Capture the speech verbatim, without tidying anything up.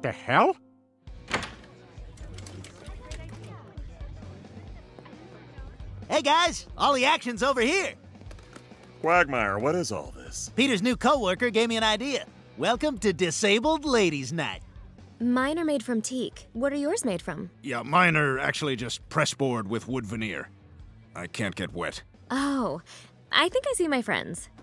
What the hell? Hey guys, all the action's over here. Quagmire, what is all this? Peter's new coworker gave me an idea. Welcome to Disabled Ladies Night. Mine are made from teak. What are yours made from? Yeah, mine are actually just pressboard with wood veneer. I can't get wet. Oh, I think I see my friends.